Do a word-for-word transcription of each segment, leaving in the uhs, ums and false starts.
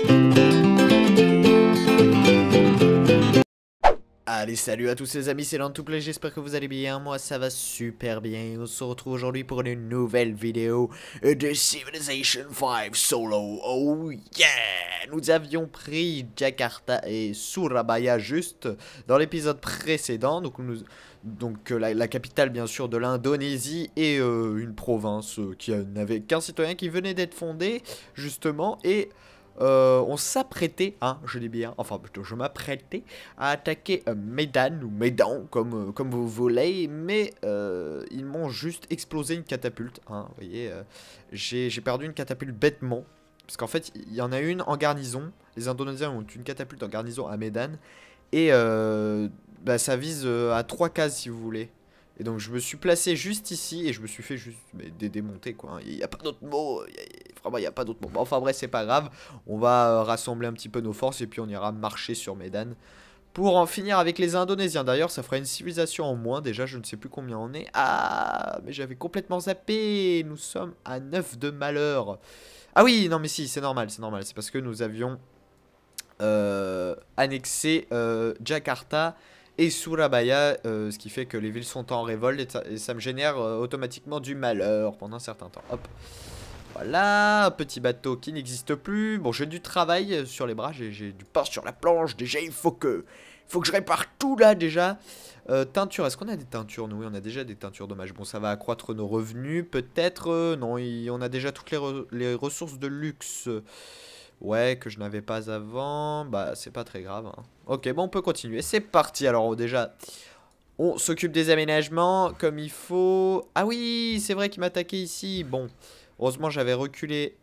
Allez, salut à tous les amis, c'est Lantouplay, j'espère que vous allez bien, moi ça va super bien. On se retrouve aujourd'hui pour une nouvelle vidéo de Civilization cinq Solo. Oh yeah! Nous avions pris Jakarta et Surabaya juste dans l'épisode précédent, donc, nous, donc la, la capitale bien sûr de l'Indonésie et euh, une province euh, qui n'avait qu'un citoyen qui venait d'être fondée justement et... Euh, on s'apprêtait, hein, je dis bien, enfin plutôt je m'apprêtais à attaquer euh, Medan ou Medan comme, euh, comme vous voulez, mais euh, ils m'ont juste explosé une catapulte, hein, vous voyez, euh, j'ai perdu une catapulte bêtement, parce qu'en fait il y en a une en garnison, les Indonésiens ont une catapulte en garnison à Medan, et euh, bah, ça vise euh, à trois cases si vous voulez. Et donc je me suis placé juste ici et je me suis fait juste mais, dé démonter quoi. Il n'y a pas d'autre mot. Y a, vraiment il n'y a pas d'autre mot. Bon, enfin bref c'est pas grave. On va euh, rassembler un petit peu nos forces et puis on ira marcher sur Medan. Pour en finir avec les Indonésiens. D'ailleurs ça fera une civilisation en moins. Déjà je ne sais plus combien on est. Ah mais j'avais complètement zappé. Nous sommes à neuf de malheur. Ah oui non mais si c'est normal c'est normal. C'est parce que nous avions euh, annexé euh, Jakarta et Surabaya, euh, ce qui fait que les villes sont en révolte et ça, et ça me génère euh, automatiquement du malheur pendant un certain temps. Hop. Voilà, un petit bateau qui n'existe plus. Bon, j'ai du travail sur les bras, j'ai du pain sur la planche. Déjà, il faut que, il faut que je répare tout là déjà. Euh, teinture, est-ce qu'on a des teintures? Nous, oui, on a déjà des teintures, dommage. Bon, ça va accroître nos revenus, peut-être. Euh, non, il, on a déjà toutes les, re, les ressources de luxe. Ouais, que je n'avais pas avant. Bah, c'est pas très grave. Hein. Ok, bon, on peut continuer. C'est parti. Alors, déjà, on s'occupe des aménagements comme il faut. Ah oui, c'est vrai qu'il m'attaquait ici. Bon, heureusement, j'avais reculé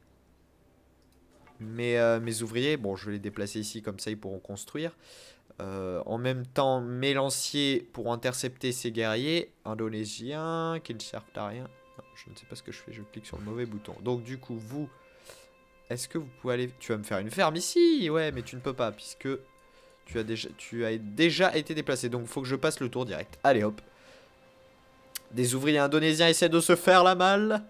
mes, euh, mes ouvriers. Bon, je vais les déplacer ici, comme ça, ils pourront construire. Euh, en même temps, mes lanciers pour intercepter ces guerriers indonésiens qui ne servent à rien. Non, je ne sais pas ce que je fais. Je clique sur le mauvais bouton. Donc, du coup, vous... Est-ce que vous pouvez aller... Tu vas me faire une ferme ici? Ouais, mais tu ne peux pas, puisque tu as déjà, tu as déjà été déplacé. Donc, il faut que je passe le tour direct. Allez, hop. Des ouvriers indonésiens essaient de se faire la malle.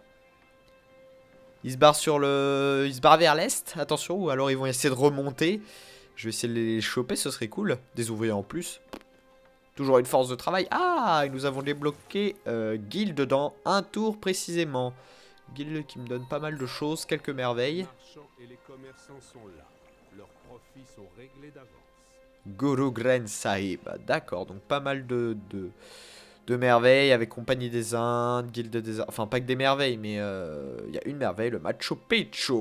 Ils se barrent sur le... Ils se barrent vers l'est, attention. Ou alors, ils vont essayer de remonter. Je vais essayer de les choper, ce serait cool. Des ouvriers en plus. Toujours une force de travail. Ah, et nous avons débloqué euh, Guild dans un tour précisément. Guild qui me donne pas mal de choses, quelques merveilles. Et les commerçants sont là. Leurs profits sont réglés d'avance. Guru Granth Sahib, d'accord, donc pas mal de, de, de merveilles avec Compagnie des Indes, Guilde des Indes, enfin pas que des merveilles, mais il euh, y a une merveille, le Machu Picchu.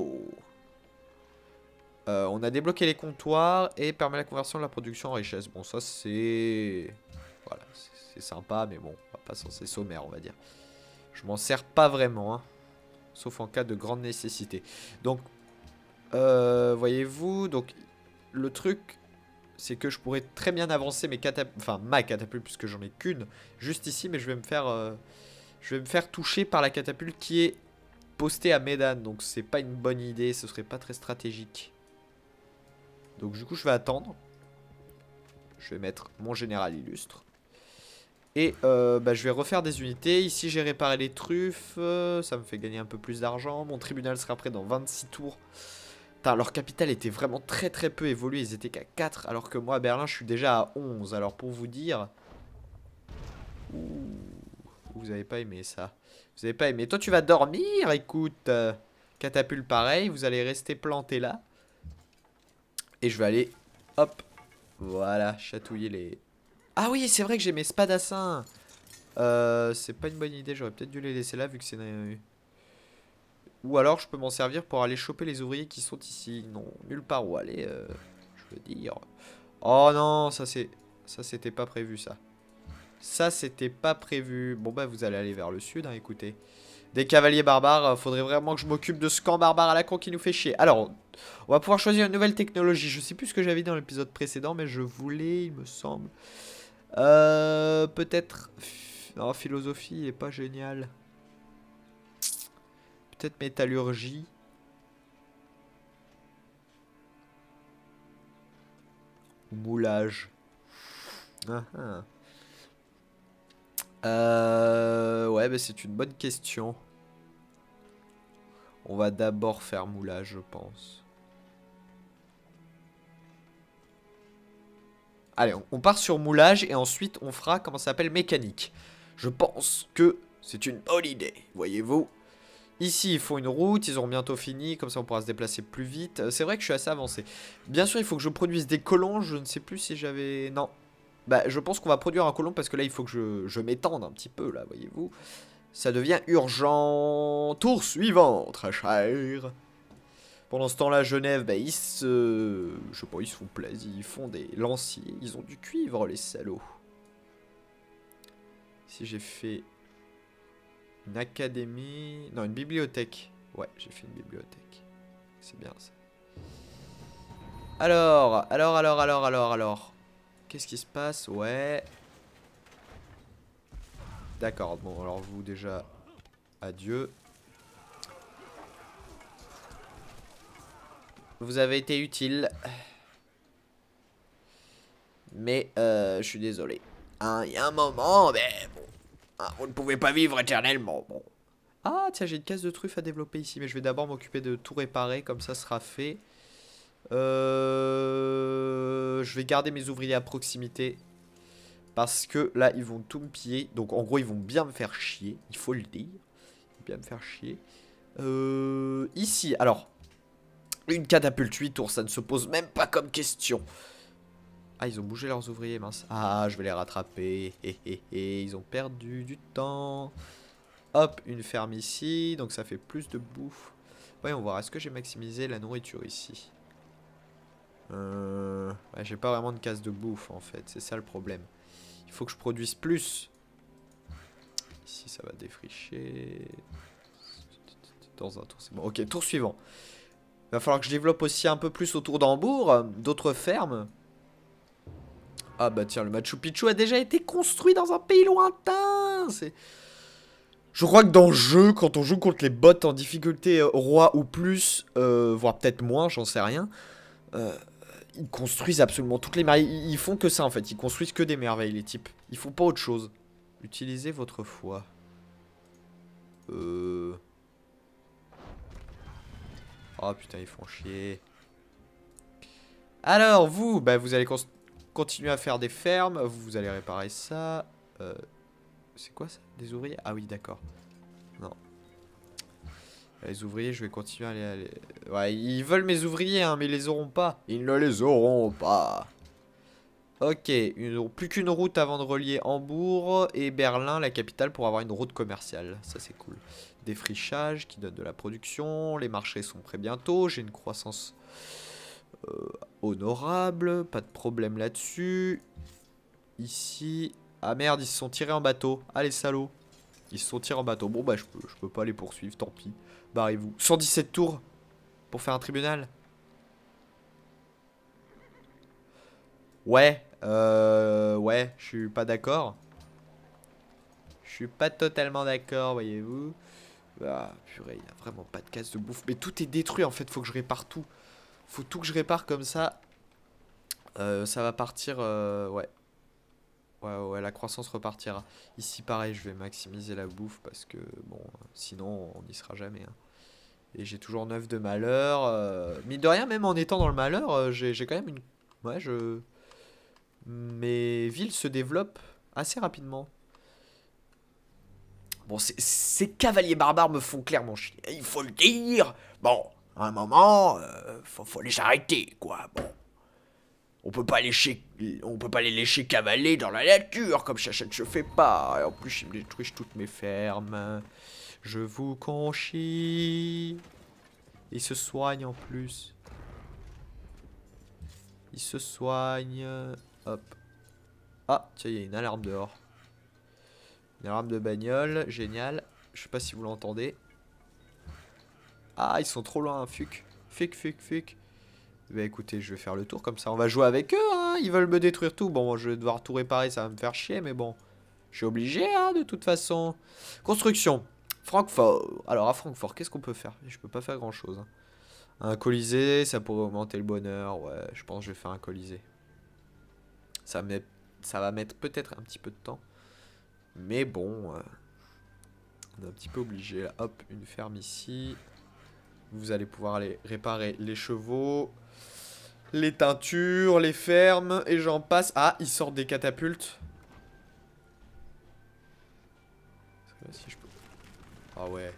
Euh, on a débloqué les comptoirs et permet la conversion de la production en richesse. Bon, ça c'est... Voilà, c'est sympa, mais bon, on va pas c'est sommaire, on va dire. Je m'en sers pas vraiment, hein. Sauf en cas de grande nécessité. Donc, euh, voyez-vous, donc le truc, c'est que je pourrais très bien avancer mes catapultes, enfin ma catapulte, puisque j'en ai qu'une, juste ici, mais je vais me faire, euh, je vais me faire toucher par la catapulte qui est postée à Medan, donc c'est pas une bonne idée, ce serait pas très stratégique. Donc du coup, je vais attendre. Je vais mettre mon général illustre. Et euh, bah, je vais refaire des unités. Ici j'ai réparé les truffes. euh, Ça me fait gagner un peu plus d'argent. Mon tribunal sera prêt dans vingt-six tours. Putain, leur capitale était vraiment très très peu évoluée. Ils étaient qu'à quatre. Alors que moi à Berlin je suis déjà à onze. Alors pour vous dire... Ouh, vous avez pas aimé ça. Vous avez pas aimé. Toi tu vas dormir. Écoute. Euh, catapulte pareil. Vous allez rester planté là. Et je vais aller... Hop. Voilà. Chatouiller les... Ah oui, c'est vrai que j'ai mes spadassins. Euh, c'est pas une bonne idée. J'aurais peut-être dû les laisser là vu que c'est... Ou alors je peux m'en servir pour aller choper les ouvriers qui sont ici. Non, nulle part où aller. Euh, je veux dire... Oh non, ça c'est... Ça c'était pas prévu ça. Ça c'était pas prévu. Bon bah vous allez aller vers le sud, hein, écoutez. Des cavaliers barbares, faudrait vraiment que je m'occupe de ce camp barbare à la con qui nous fait chier. Alors, on va pouvoir choisir une nouvelle technologie. Je sais plus ce que j'avais dit dans l'épisode précédent, mais je voulais, il me semble... Euh, peut-être... Non, philosophie est pas génial. Peut-être métallurgie. Ou moulage. Ah, ah. Euh, ouais, bah c'est une bonne question. On va d'abord faire moulage, je pense. allez, on, on part sur moulage et ensuite on fera, comment ça s'appelle, mécanique. Je pense que c'est une bonne idée, voyez-vous. Ici, il faut une route, ils auront bientôt fini, comme ça on pourra se déplacer plus vite. Euh, c'est vrai que je suis assez avancé. Bien sûr, il faut que je produise des colons, je ne sais plus si j'avais... Non. Bah, je pense qu'on va produire un colon parce que là, il faut que je, je m'étende un petit peu, là, voyez-vous. Ça devient urgent. Tour suivant, très cher. Pendant ce temps-là, Genève, bah, ils se... Je sais pas, ils se font plaisir, ils font des lanciers. Ils ont du cuivre, les salauds. Si j'ai fait... Une académie... Non, une bibliothèque. Ouais, j'ai fait une bibliothèque. C'est bien ça. Alors, alors, alors, alors, alors, alors. Qu'est-ce qui se passe? Ouais. D'accord, bon, alors vous déjà... Adieu. Vous avez été utile. Mais, euh, je suis désolé. Hein, il y a un moment, mais bon... Ah, vous ne pouvez pas vivre éternellement, bon. Ah, tiens, j'ai une caisse de truffes à développer ici, mais je vais d'abord m'occuper de tout réparer, comme ça sera fait. Euh... Je vais garder mes ouvriers à proximité. Parce que là, ils vont tout me piller. Donc, en gros, ils vont bien me faire chier, il faut le dire. Ils vont bien me faire chier. Euh... Ici, alors... Une catapulte huit tours, ça ne se pose même pas comme question. Ah, ils ont bougé leurs ouvriers, mince. Ah, je vais les rattraper. Hé, hé, hé. Ils ont perdu du temps. Hop, une ferme ici. Donc ça fait plus de bouffe. Voyons voir, est-ce que j'ai maximisé la nourriture ici? Euh... Ouais, j'ai pas vraiment de case de bouffe, en fait. C'est ça le problème. Il faut que je produise plus. Ici, ça va défricher. Dans un tour, c'est bon. Ok, tour suivant. Il va falloir que je développe aussi un peu plus autour d'Hambourg. D'autres fermes. Ah bah tiens, le Machu Picchu a déjà été construit dans un pays lointain. C'est... Je crois que dans le jeu, quand on joue contre les bots en difficulté euh, roi ou plus, euh, voire peut-être moins, j'en sais rien, euh, ils construisent absolument toutes les merveilles. Ils font que ça en fait, ils construisent que des merveilles les types. Ils font pas autre chose. Utilisez votre foi. Euh... Oh putain, ils font chier. Alors vous, bah vous allez construire... Continuez à faire des fermes, vous allez réparer ça. Euh, c'est quoi ça? Des ouvriers? Ah oui, d'accord. Non. Les ouvriers, je vais continuer à les, à les... Ouais, ils veulent mes ouvriers, hein, mais ils les auront pas. Ils ne les auront pas. Ok, une... plus qu'une route avant de relier Hambourg et Berlin, la capitale, pour avoir une route commerciale. Ça, c'est cool. Défrichage qui donne de la production. Les marchés sont prêts bientôt. J'ai une croissance... Euh, honorable, pas de problème là-dessus. Ici, ah merde, ils se sont tirés en bateau. Ah les salauds, ils se sont tirés en bateau. Bon bah je peux, je peux pas les poursuivre, tant pis. Barrez-vous. cent dix-sept tours pour faire un tribunal. Ouais, euh, ouais, je suis pas d'accord. Je suis pas totalement d'accord, voyez-vous. Ah purée, il y a vraiment pas de case de bouffe. Mais tout est détruit en fait, faut que je répare tout. Faut tout que je répare comme ça. Euh, ça va partir, euh, ouais. Ouais, ouais, la croissance repartira. Ici, pareil, je vais maximiser la bouffe parce que, bon, sinon, on n'y sera jamais. Hein. Et j'ai toujours neuf de malheur. Euh, mine de rien, même en étant dans le malheur, euh, j'ai quand même une... Ouais, je... Mes villes se développent assez rapidement. Bon, ces cavaliers barbares me font clairement chier. Il faut le dire. Bon, à un moment, euh, faut, faut les arrêter, quoi. Bon. On peut pas lécher, on peut pas les lécher cavaler dans la nature, comme Chachette je fais pas. Et en plus, ils me détruisent toutes mes fermes. Je vous conchie. Ils se soignent en plus. Ils se soignent. Hop. Ah, tiens, il y a une alarme dehors. Une alarme de bagnole, génial. Je sais pas si vous l'entendez. Ah, ils sont trop loin, fuck. Fuck, fuck, fuck. Bah écoutez, je vais faire le tour comme ça. On va jouer avec eux, hein. Ils veulent me détruire tout. Bon, je vais devoir tout réparer, ça va me faire chier, mais bon. Je suis obligé, hein, de toute façon. Construction. Francfort. Alors, à Francfort, qu'est-ce qu'on peut faire? Je peux pas faire grand-chose. Hein. Un colisée, ça pourrait augmenter le bonheur. Ouais, je pense que je vais faire un colisée. Ça, met... ça va mettre peut-être un petit peu de temps. Mais bon, euh... on est un petit peu obligé. Là. Hop, une ferme ici. Vous allez pouvoir aller réparer les chevaux. Les teintures, les fermes, et j'en passe. Ah, ils sortent des catapultes. Si je peux... Ah ouais.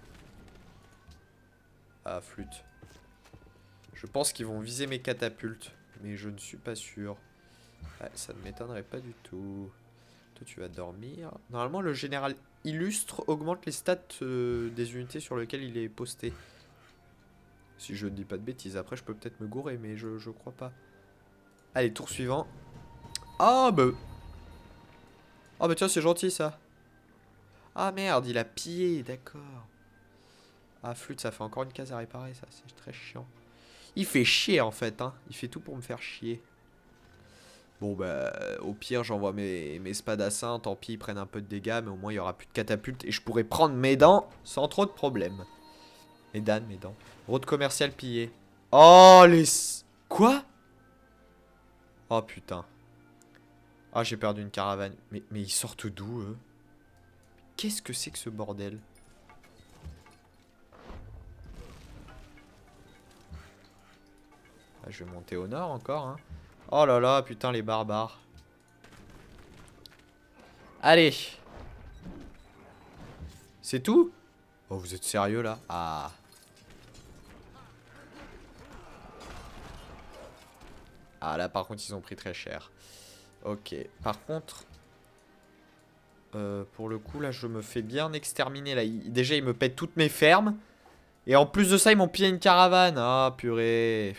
Ah, flûte. Je pense qu'ils vont viser mes catapultes. Mais je ne suis pas sûr. Ah, ça ne m'étonnerait pas du tout. Toi, tu vas dormir. Normalement, le général illustre augmente les stats euh, des unités sur lesquelles il est posté. Si je ne dis pas de bêtises. Après, je peux peut-être me gourer, mais je, je crois pas. Allez, tour suivant. Ah, bah... Ah, bah tiens, c'est gentil, ça. Ah, merde, il a pillé, d'accord. Ah, flûte, ça fait encore une case à réparer, ça. C'est très chiant. Il fait chier, en fait, hein. Il fait tout pour me faire chier. Bon, bah, au pire, j'envoie mes, mes spadassins. Tant pis, ils prennent un peu de dégâts, mais au moins, il n'y aura plus de catapultes. Et je pourrai prendre mes dents sans trop de problèmes. Mes dents, mes dents. Route commerciale pillée. Oh, les... Quoi? Oh, putain. Ah, j'ai perdu une caravane. Mais, mais ils sortent d'où, eux? Qu'est-ce que c'est que ce bordel? Ah, je vais monter au nord encore, hein. Oh là là, putain, les barbares. Allez. C'est tout? Oh, vous êtes sérieux, là? Ah. Ah, là, par contre, ils ont pris très cher. Ok. Par contre... Euh, pour le coup, là, je me fais bien exterminer. Là. Il, déjà, ils me pètent toutes mes fermes. Et en plus de ça, ils m'ont pillé une caravane. Ah, purée.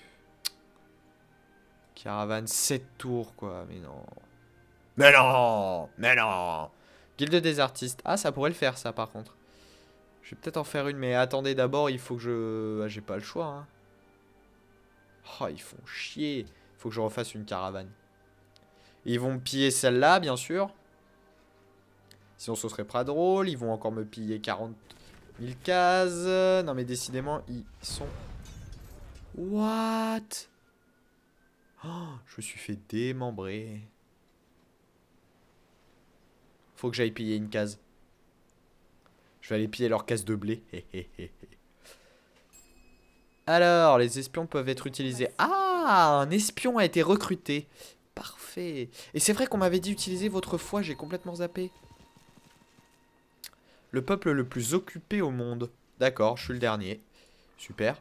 Caravane sept tours, quoi. Mais non. Mais non. Mais non. Guilde des artistes. Ah, ça pourrait le faire, ça, par contre. Je vais peut-être en faire une. Mais attendez, d'abord, il faut que je... Ah, j'ai pas le choix, hein. Oh, ils font chier. Il faut que je refasse une caravane. Ils vont me piller celle-là, bien sûr. Sinon, ce serait pas drôle. Ils vont encore me piller quarante mille cases. Non, mais décidément, ils sont... What? Oh, je me suis fait démembrer. Faut que j'aille piller une case. Je vais aller piller leur case de blé. Alors, les espions peuvent être utilisés. Ah, un espion a été recruté. Parfait. Et c'est vrai qu'on m'avait dit utiliser votre foi. J'ai complètement zappé. Le peuple le plus occupé au monde. D'accord, je suis le dernier. Super.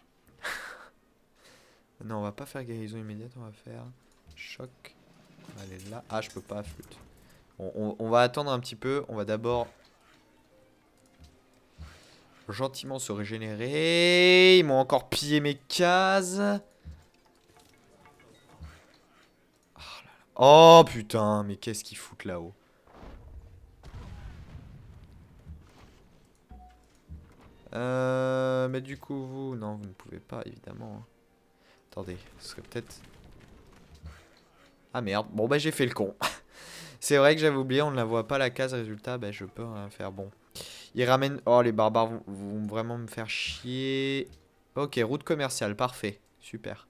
Non, on va pas faire guérison immédiate, on va faire choc. On va aller là. Ah, je peux pas, flûte. On, on, on va attendre un petit peu. On va d'abord gentiment se régénérer. Ils m'ont encore pillé mes cases. Oh, là là. Oh putain, mais qu'est-ce qu'ils foutent là-haut? Euh, mais du coup, vous... Non, vous ne pouvez pas, évidemment. Attendez, ce serait peut-être... Ah merde, bon bah j'ai fait le con. C'est vrai que j'avais oublié, on ne la voit pas la case, résultat, bah je peux rien faire. Bon, ils ramènent... Oh, les barbares vont, vont vraiment me faire chier. Ok, route commerciale, parfait, super.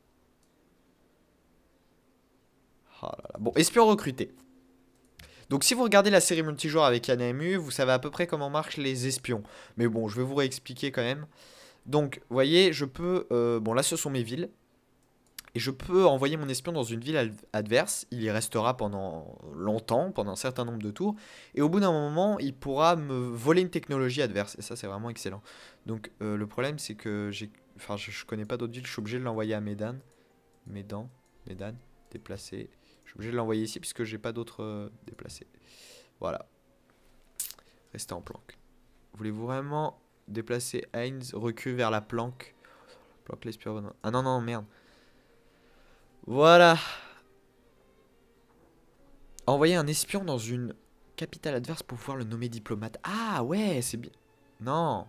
Oh là là. Bon, espion recruté. Donc si vous regardez la série multijoueur avec Yana M U, vous savez à peu près comment marchent les espions. Mais bon, je vais vous réexpliquer quand même. Donc, vous voyez, je peux... Euh, bon, là, ce sont mes villes. Et je peux envoyer mon espion dans une ville adverse. Il y restera pendant longtemps, pendant un certain nombre de tours. Et au bout d'un moment, il pourra me voler une technologie adverse. Et ça, c'est vraiment excellent. Donc, euh, le problème, c'est que j'ai... Enfin, je, je connais pas d'autres villes. Je suis obligé de l'envoyer à Médan. Médan. Médan. Déplacé. Je suis obligé de l'envoyer ici puisque j'ai pas d'autres euh, déplacés. Voilà. Restez en planque. Voulez-vous vraiment déplacer Heinz? Recule vers la planque. Planque l'espion. Ah non, non, merde. Voilà. Envoyer un espion dans une capitale adverse pour pouvoir le nommer diplomate. Ah ouais, c'est bien. Non.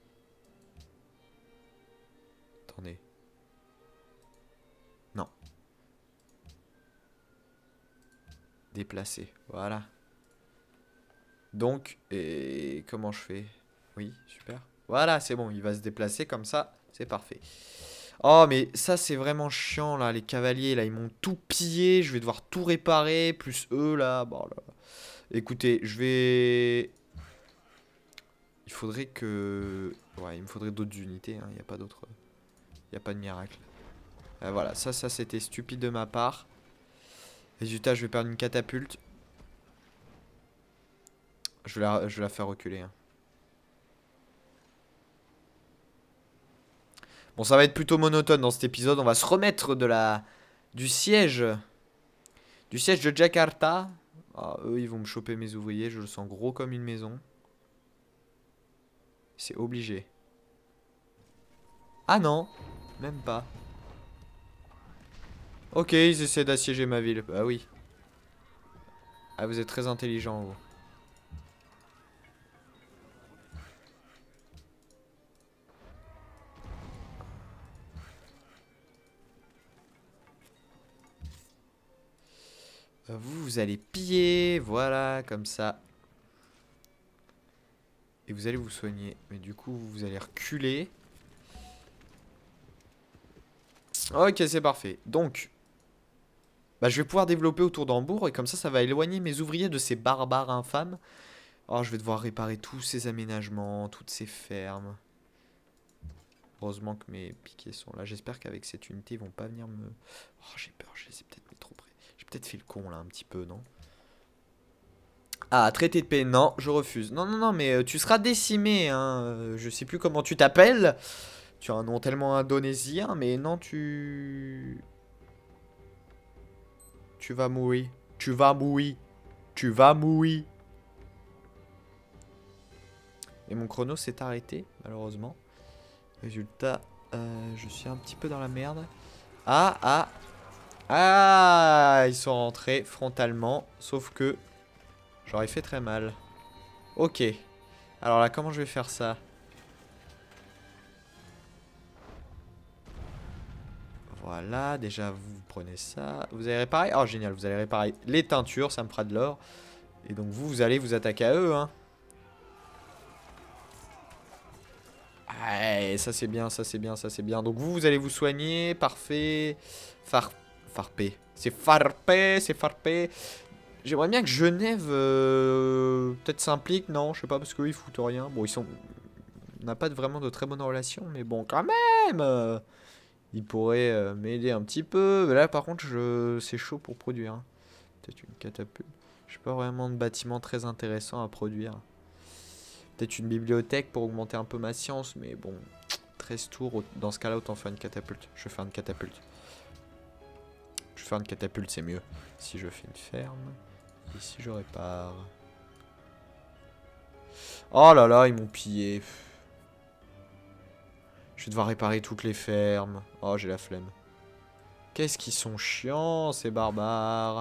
Attendez. Non. Déplacer. Voilà. Donc, et comment je fais? Oui, super. Voilà, c'est bon, il va se déplacer comme ça. C'est parfait. Oh, mais ça, c'est vraiment chiant, là. Les cavaliers, là, ils m'ont tout pillé. Je vais devoir tout réparer. Plus eux, là. Bon, là. Écoutez, je vais... Il faudrait que... Ouais, il me faudrait d'autres unités. Il hein. n'y a pas d'autres... Il n'y a pas de miracle. Euh, voilà, ça, ça c'était stupide de ma part. Résultat, je vais perdre une catapulte. Je vais la, je vais la faire reculer. Hein. Bon, ça va être plutôt monotone dans cet épisode. On va se remettre de la du siège. Du siège de Jakarta. Ah, eux, ils vont me choper mes ouvriers. Je le sens gros comme une maison. C'est obligé. Ah non, même pas. Ok, ils essaient d'assiéger ma ville. Bah oui. Ah, vous êtes très intelligent, vous. Vous, vous allez piller, voilà, comme ça. Et vous allez vous soigner. Mais du coup, vous allez reculer. Ok, c'est parfait. Donc, bah, je vais pouvoir développer autour d'Hambourg. Et comme ça, ça va éloigner mes ouvriers de ces barbares infâmes. Oh, je vais devoir réparer tous ces aménagements, toutes ces fermes. Heureusement que mes piquets sont là. J'espère qu'avec cette unité, ils vont pas venir me... Oh, j'ai peur, je les ai peut-être mis trop près. J'ai peut-être fait le con, là, un petit peu, non? Ah, traité de paix, non, je refuse. Non, non, non, mais euh, tu seras décimé, hein. Euh, je sais plus comment tu t'appelles. Tu as un nom tellement indonésien, mais non, tu... Tu vas mourir. Tu vas mourir. Tu vas mourir. Et mon chrono s'est arrêté, malheureusement. Résultat, euh, je suis un petit peu dans la merde. Ah, ah. Ah, ils sont rentrés frontalement. Sauf que j'aurais fait très mal. Ok. Alors là, comment je vais faire ça? Voilà, déjà vous prenez ça. Vous allez réparer? Oh génial, vous allez réparer les teintures, ça me fera de l'or. Et donc vous, vous allez vous attaquer à eux, hein. Ouais, ça c'est bien, ça c'est bien, ça c'est bien. Donc vous, vous allez vous soigner, parfait. Far... Farpé. C'est farpé, c'est farpé. J'aimerais bien que Genève euh, peut-être s'implique, non, je sais pas, parce qu'eux ils foutent rien. Bon, ils sont... On n'a pas de- vraiment de très bonnes relations, mais bon, quand même euh, ils pourraient euh, m'aider un petit peu. Mais là, par contre, je... c'est chaud pour produire. Hein. Peut-être une catapulte. Je n'ai pas vraiment de bâtiment très intéressant à produire. Peut-être une bibliothèque pour augmenter un peu ma science, mais bon, treize tours, dans ce cas-là, autant faire une catapulte. Je vais faire une catapulte. Je vais faire une catapulte, c'est mieux. Si je fais une ferme, et si je répare. Oh là là, ils m'ont pillé. Je vais devoir réparer toutes les fermes. Oh, j'ai la flemme. Qu'est-ce qu'ils sont chiants, ces barbares.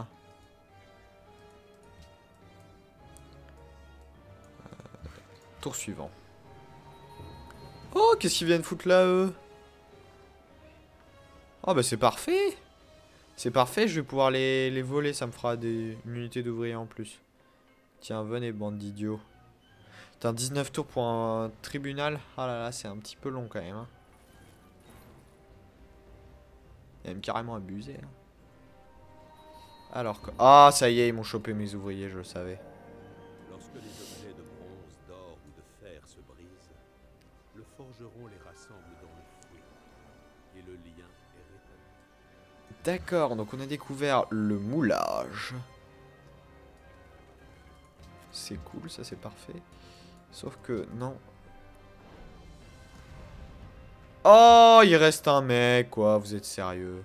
Euh, tour suivant. Oh, qu'est-ce qu'ils viennent foutre là, eux? Oh, bah c'est parfait. C'est parfait, je vais pouvoir les, les voler. Ça me fera des, une unité d'ouvriers en plus. Tiens, venez, bande d'idiots. T'as dix-neuf tours pour un tribunal. Ah là là, c'est un petit peu long quand même. Hein. Il a même carrément abusé. Hein. Alors que... Ah, ça y est, ils m'ont chopé mes ouvriers, je le savais. Lorsque les objets de bronze, d'or ou de fer se brisent, le forgeron les rassemble dans le fouet et le lien est rétabli. D'accord, donc on a découvert le moulage. C'est cool, ça c'est parfait. Sauf que, non. Oh, il reste un mec, quoi, vous êtes sérieux?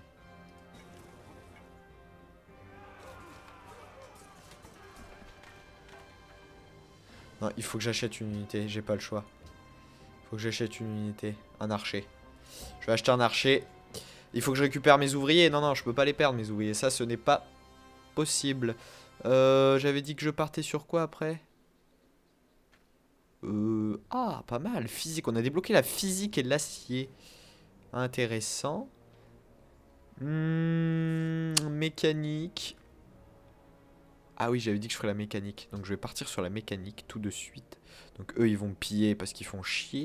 Non, il faut que j'achète une unité, j'ai pas le choix. Il faut que j'achète une unité, un archer. Je vais acheter un archer. Il faut que je récupère mes ouvriers. Non, non, je peux pas les perdre, mes ouvriers. Ça, ce n'est pas possible. Euh, J'avais dit que je partais sur quoi après? Euh... Ah, pas mal. Physique. On a débloqué la physique et l'acier. Intéressant. Hmm, mécanique. Ah oui, j'avais dit que je ferais la mécanique. Donc je vais partir sur la mécanique tout de suite. Donc eux, ils vont me piller parce qu'ils font chier.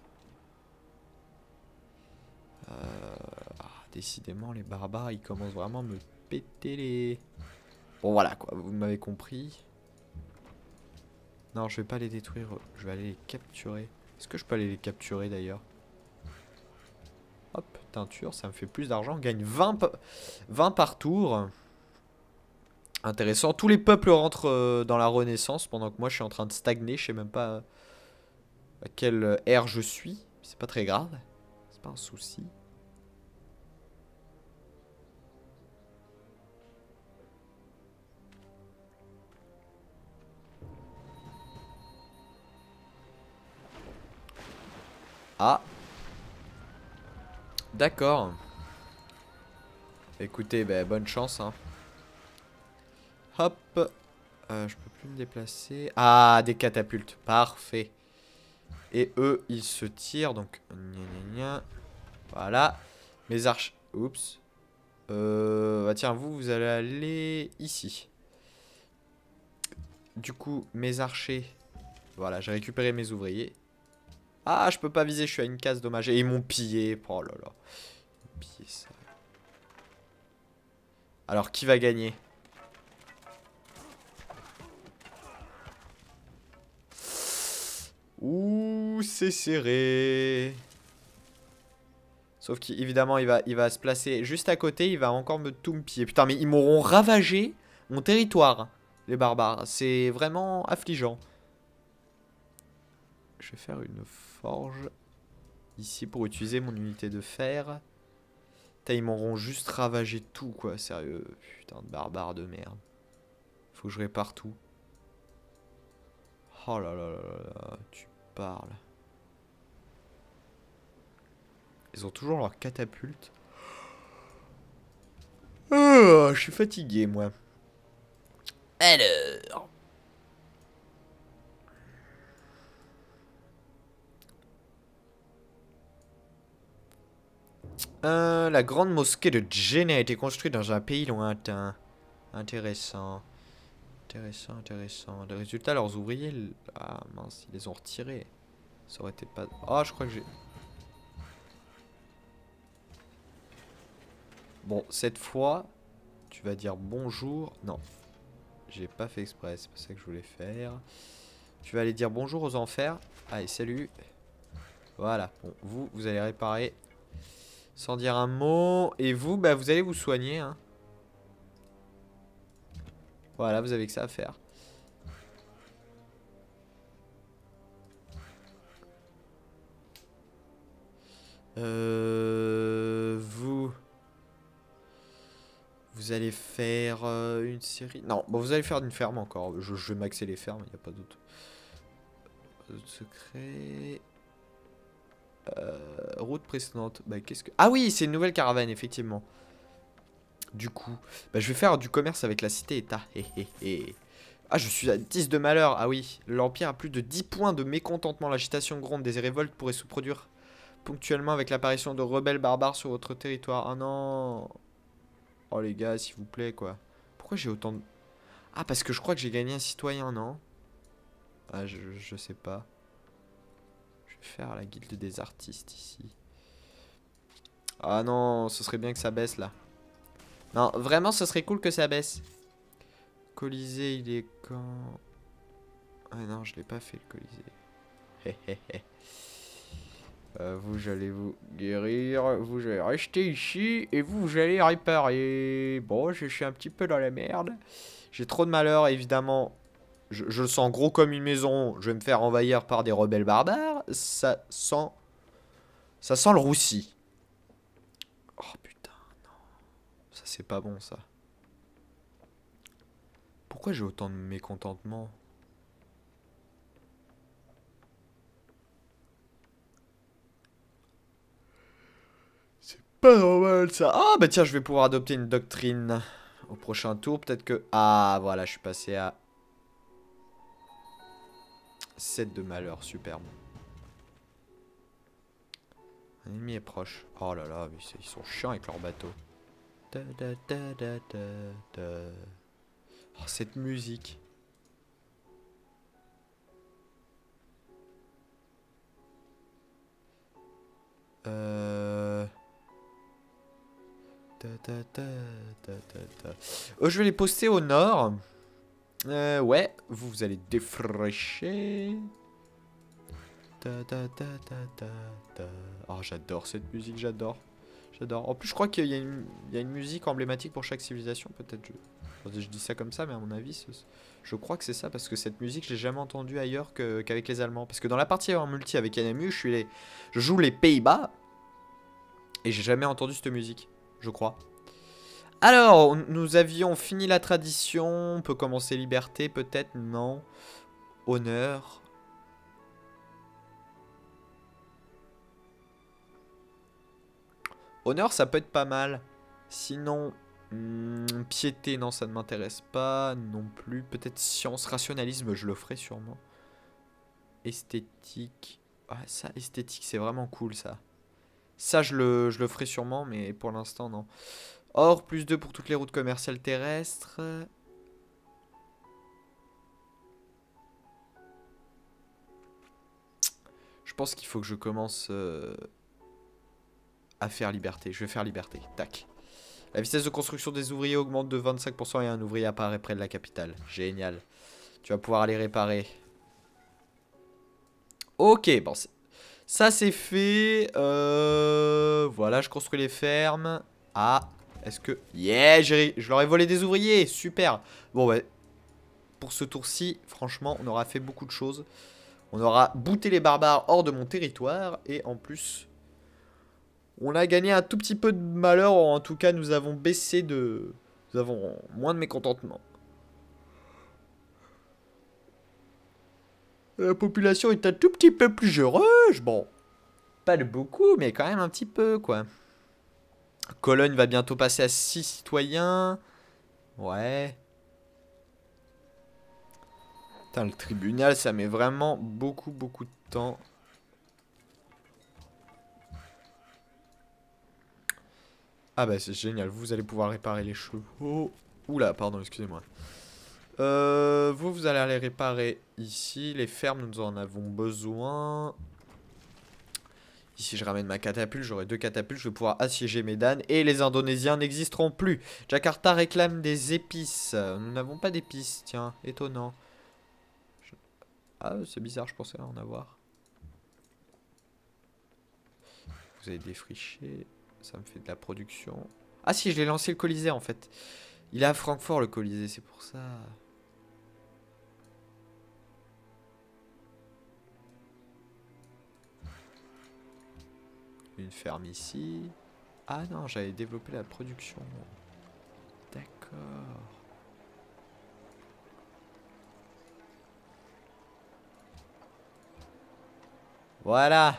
Euh... Ah, décidément, les barbares, ils commencent vraiment à me péter les... Bon, voilà, quoi. Vous m'avez compris. Non, je vais pas les détruire. Je vais aller les capturer. Est-ce que je peux aller les capturer, d'ailleurs? Hop, teinture, ça me fait plus d'argent. On gagne vingt, vingt par tour. Intéressant. Tous les peuples rentrent euh, dans la Renaissance pendant que moi je suis en train de stagner. Je sais même pas à quelle ère je suis. C'est pas très grave. C'est pas un souci. Ah. D'accord. Écoutez, bah, bonne chance. Hein. Hop. Euh, je peux plus me déplacer. Ah, des catapultes. Parfait. Et eux, ils se tirent. Donc, gna gna gna. Voilà. Mes arches. Oups. Euh, bah tiens, vous, vous allez aller ici. Du coup, mes archers. Voilà, j'ai récupéré mes ouvriers. Ah, je peux pas viser, je suis à une case, dommage. Et ils m'ont pillé. Oh là là. Ils m'ont pillé ça. Alors, qui va gagner? Ouh, c'est serré. Sauf qu'évidemment, il va, il va se placer juste à côté. Il va encore me tout me piller. Putain, mais ils m'auront ravagé mon territoire, les barbares. C'est vraiment affligeant. Je vais faire une forge ici pour utiliser mon unité de fer. Putain, ils m'auront juste ravagé tout, quoi. Sérieux. Putain de barbares de merde. Faut que je répare tout. Oh là là là là là. Tu parles. Ils ont toujours leur catapulte. Oh, je suis fatigué, moi. Alors. Euh, la grande mosquée de Djenné a été construite dans un pays lointain. Intéressant. Intéressant, intéressant. Le résultat, leurs ouvriers... Ah mince, ils les ont retirés. Ça aurait été pas... Ah, je crois que j'ai... Bon, cette fois, tu vas dire bonjour. Non, j'ai pas fait exprès, c'est pas ça que je voulais faire. Tu vas aller dire bonjour aux enfers. Allez, salut. Voilà, bon, vous, vous allez réparer sans dire un mot. Et vous, bah, vous allez vous soigner. Hein. Voilà, vous avez que ça à faire. Euh, vous... Vous allez faire euh, une série... Non, bon, vous allez faire une ferme encore. Je, je vais maxer les fermes, il n'y a pas d'autre secret. Euh, route précédente. Bah, qu'est-ce que... Ah oui, c'est une nouvelle caravane, effectivement. Du coup, bah, je vais faire du commerce avec la cité-état. Ah, je suis à dix de malheur. Ah oui, l'Empire a plus de dix points de mécontentement. L'agitation gronde. Des révoltes pourraient se produire ponctuellement avec l'apparition de rebelles barbares sur votre territoire. Ah non. Oh les gars, s'il vous plaît, quoi. Pourquoi j'ai autant de... Ah, parce que je crois que j'ai gagné un citoyen, non? Ah, je, je sais pas. Je vais faire la guilde des artistes ici. Ah non, ce serait bien que ça baisse, là. Non, vraiment, ce serait cool que ça baisse. Colisée, il est quand... Ah non, je l'ai pas fait, le Colisée. Euh, vous, j'allais vous guérir. Vous, allez rester ici. Et vous, vous allez réparer. Bon, je suis un petit peu dans la merde. J'ai trop de malheur, évidemment. Je, je le sens gros comme une maison. Je vais me faire envahir par des rebelles barbares. Ça sent... Ça sent le roussi. Oh putain, non. Ça, c'est pas bon, ça. Pourquoi j'ai autant de mécontentement ? Pas normal ça. Ah bah tiens, je vais pouvoir adopter une doctrine au prochain tour. Peut-être que... Ah voilà, je suis passé à sept de malheur. Superbe. Un ennemi est proche. Oh là là, mais ils sont chiants avec leur bateau. Da, da, da, da, da, da. Oh, cette musique. Euh... Da, da, da, da, da, da. Oh, je vais les poster au nord. Euh, ouais, vous, vous allez défraîcher. Da, da, da, da, da, da. Oh, j'adore cette musique, j'adore. J'adore. En plus, je crois qu'il y, y a une musique emblématique pour chaque civilisation, peut-être. Je... je dis ça comme ça, mais à mon avis, je crois que c'est ça, parce que cette musique, je l'ai jamais entendue ailleurs qu'avec que les Allemands. Parce que dans la partie en multi avec N M U, je, suis les... je joue les Pays-Bas, et j'ai jamais entendu cette musique, je crois. Alors, nous avions fini la tradition, on peut commencer liberté, peut-être, non. Honneur. Honneur, ça peut être pas mal. Sinon, hmm, piété, non, ça ne m'intéresse pas non plus. Peut-être science, rationalisme, je le ferai sûrement. Esthétique. Ah, ça, esthétique, c'est vraiment cool, ça. Ça, je le, je le ferai sûrement, mais pour l'instant, non. Or, plus deux pour toutes les routes commerciales terrestres. Je pense qu'il faut que je commence... Euh à faire liberté. Je vais faire liberté. Tac. La vitesse de construction des ouvriers augmente de vingt-cinq pour cent et un ouvrier apparaît près de la capitale. Génial. Tu vas pouvoir aller réparer. Ok, bon. Ça, c'est fait. Euh... Voilà, je construis les fermes. Ah, est-ce que... Yeah, je leur ai volé des ouvriers. Super. Bon, ouais. Pour ce tour-ci, franchement, on aura fait beaucoup de choses. On aura booté les barbares hors de mon territoire. Et en plus... on a gagné un tout petit peu de malheur, ou en tout cas nous avons baissé de... Nous avons moins de mécontentement. La population est un tout petit peu plus heureuse. Bon, pas de beaucoup, mais quand même un petit peu, quoi. Cologne va bientôt passer à six citoyens. Ouais. Putain, le tribunal, ça met vraiment beaucoup, beaucoup de temps. Ah bah c'est génial, vous allez pouvoir réparer les chevaux. Oula, pardon, excusez-moi. Euh, vous, vous allez aller réparer ici. Les fermes, nous en avons besoin. Ici, je ramène ma catapulte. J'aurai deux catapultes. Je vais pouvoir assiéger Médan. Et les Indonésiens n'existeront plus. Jakarta réclame des épices. Nous n'avons pas d'épices. Tiens, étonnant. Je... Ah, c'est bizarre, je pensais en avoir. Vous avez défriché. Ça me fait de la production. Ah si, je l'ai lancé le Colisée en fait. Il est à Francfort le Colisée, c'est pour ça. Une ferme ici. Ah non, j'avais développé la production. D'accord. Voilà.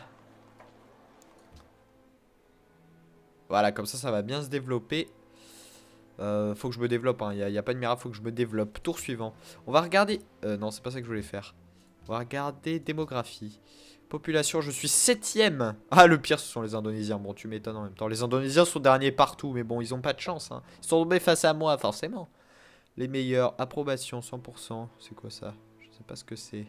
Voilà, comme ça, ça va bien se développer. Euh, faut que je me développe, il hein. n'y a, a pas de miracle, faut que je me développe. Tour suivant. On va regarder... Euh, non, c'est pas ça que je voulais faire. On va regarder démographie. Population, je suis septième. Ah, le pire, ce sont les Indonésiens. Bon, tu m'étonnes en même temps. Les Indonésiens sont derniers partout, mais bon, ils ont pas de chance. Hein. Ils sont tombés face à moi, forcément. Les meilleurs, approbation, cent pour cent. C'est quoi ça? Je sais pas ce que c'est.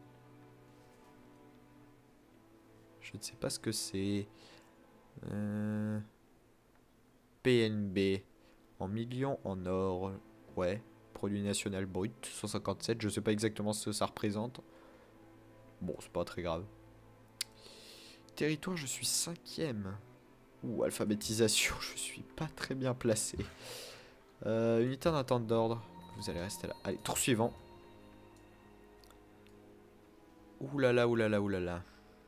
Je ne sais pas ce que c'est. Euh... P N B. En millions en or. Ouais. Produit national brut. cent cinquante-sept. Je sais pas exactement ce que ça représente. Bon, c'est pas très grave. Territoire, je suis cinquième. Ouh, alphabétisation, je suis pas très bien placé. Euh, unité en attente d'ordre. Vous allez rester là. Allez, tour suivant. Ouh là là, ouh là là, ouh là là.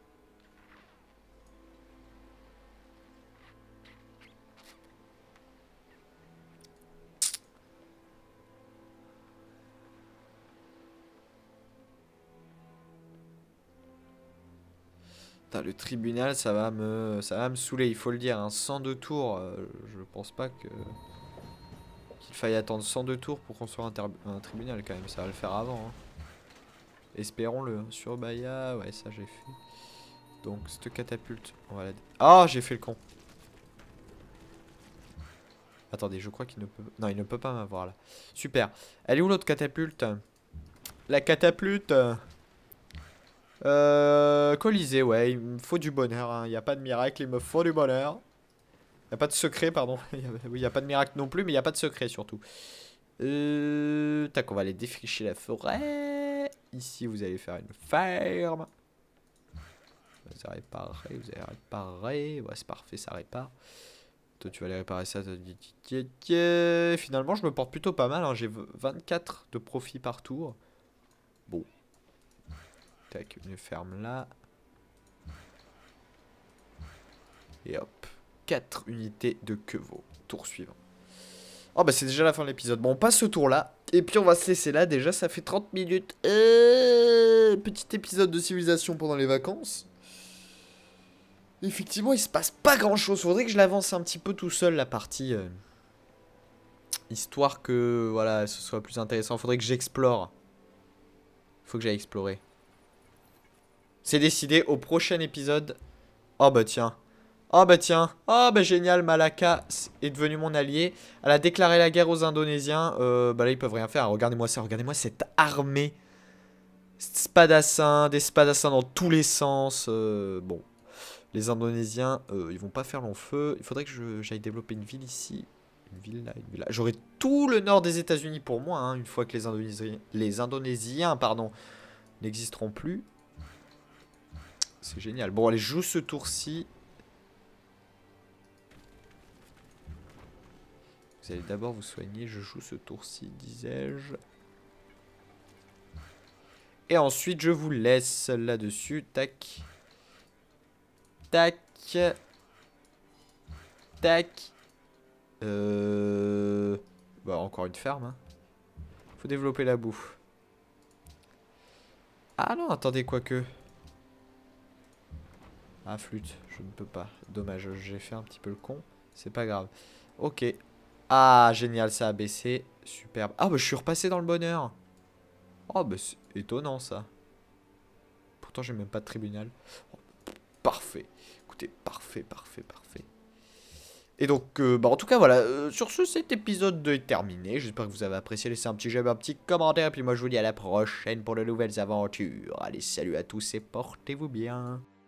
Putain, le tribunal, ça va me, ça va me saouler, il faut le dire. Hein. cent deux tours, euh, je pense pas que qu'il faille attendre cent deux tours pour construire un, un tribunal quand même. Ça va le faire avant. Hein. Espérons-le. Sur Baya, ouais, ça j'ai fait. Donc, cette catapulte, on va la... Ah, j'ai fait le con. Attendez, je crois qu'il ne peut... Non, il ne peut pas m'avoir là. Super. Elle est où l'autre catapulte? La catapulte Euh... Colisée, ouais. Il me faut du bonheur. Hein. Il n'y a pas de miracle, il me faut du bonheur. Il n'y a pas de secret, pardon. Oui, il n'y a pas de miracle non plus, mais il n'y a pas de secret surtout. Euh... Tac, on va aller défricher la forêt. Ici, vous allez faire une ferme. Vous allez réparer, vous allez réparer. Ouais, c'est parfait, ça répare. Toi, tu vas aller réparer ça. Finalement, je me porte plutôt pas mal. Hein. J'ai vingt-quatre de profit par tour. Bon. Tac, une ferme là. Et hop. quatre unités de quevaux. Tour suivant. Oh bah c'est déjà la fin de l'épisode. Bon, on passe ce tour là. Et puis on va se laisser là. Déjà, ça fait trente minutes. Euh, petit épisode de civilisation pendant les vacances. Effectivement, il se passe pas grand chose. Faudrait que je l'avance un petit peu tout seul la partie. Euh, histoire que voilà, ce soit plus intéressant. Faudrait que j'explore. Faut que j'aille explorer. C'est décidé au prochain épisode. Oh bah tiens. Oh bah tiens. Oh bah génial. Malacca est devenu mon allié. Elle a déclaré la guerre aux Indonésiens. Euh, bah là ils peuvent rien faire. Regardez-moi ça. Regardez-moi cette armée. Spadassins. Des spadassins dans tous les sens. Euh, bon. Les Indonésiens, euh, ils vont pas faire long feu. Il faudrait que j'aille développer une ville ici. Une ville là, une ville là. J'aurai tout le nord des États-Unis pour moi, hein, une fois que les Indonésiens, les Indonésiens pardon, n'existeront plus. C'est génial. Bon, allez, je joue ce tour-ci. Vous allez d'abord vous soigner. Je joue ce tour-ci, disais-je. Et ensuite, je vous laisse là-dessus. Tac. Tac. Tac. Euh... Bah, encore une ferme. Hein. Faut développer la bouffe. Ah non, attendez, quoique. Ah, flûte. Je ne peux pas. Dommage, j'ai fait un petit peu le con. C'est pas grave. Ok. Ah, génial, ça a baissé. Superbe. Ah, bah, je suis repassé dans le bonheur. Oh, bah, c'est étonnant, ça. Pourtant, j'ai même pas de tribunal. Oh, parfait. Écoutez, parfait, parfait, parfait. Et donc, euh, bah en tout cas, voilà. Euh, sur ce, cet épisode est terminé. J'espère que vous avez apprécié. Laissez un petit j'aime, un petit commentaire. Et puis moi, je vous dis à la prochaine pour de nouvelles aventures. Allez, salut à tous et portez-vous bien.